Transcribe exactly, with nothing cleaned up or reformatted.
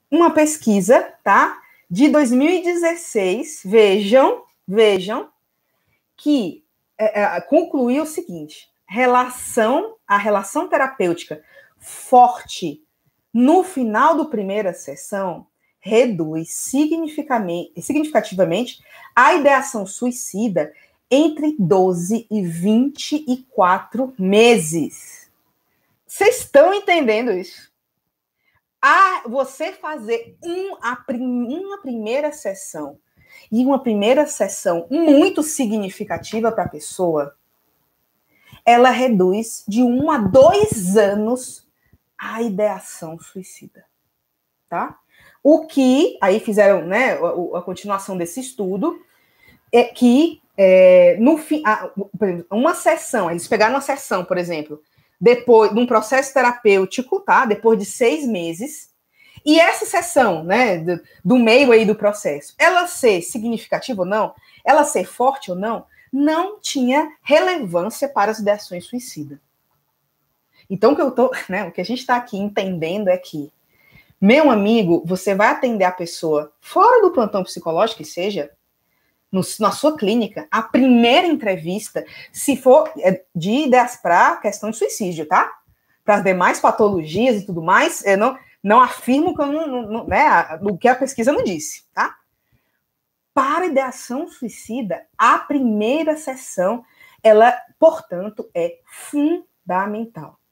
uma pesquisa, tá? De dois mil e dezesseis, vejam, vejam, que é, é, concluiu o seguinte: relação, a relação terapêutica forte no final da primeira sessão reduz significativamente a ideação suicida entre doze e vinte e quatro meses. Vocês estão entendendo isso? A você fazer um, a prim, uma primeira sessão e uma primeira sessão muito significativa para a pessoa, ela reduz de um a dois anos a ideação suicida, tá? O que, aí fizeram, né, a, a continuação desse estudo, é que é, no fim, a, uma sessão, eles pegaram uma sessão, por exemplo, depois de um processo terapêutico, tá? Depois de seis meses, e essa sessão, né, do, do meio aí do processo, ela ser significativa ou não, ela ser forte ou não, não tinha relevância para as ideações suicidas. Então, o que, eu tô, né, o que a gente está aqui entendendo é que, meu amigo, você vai atender a pessoa fora do plantão psicológico, que seja, no, na sua clínica, a primeira entrevista, se for de ideias para questão de suicídio, tá? Para as demais patologias e tudo mais, eu não, não afirmo que eu não, não, né, o que a pesquisa não disse, tá? Para ideação suicida, a primeira sessão, ela, portanto, é fundamental.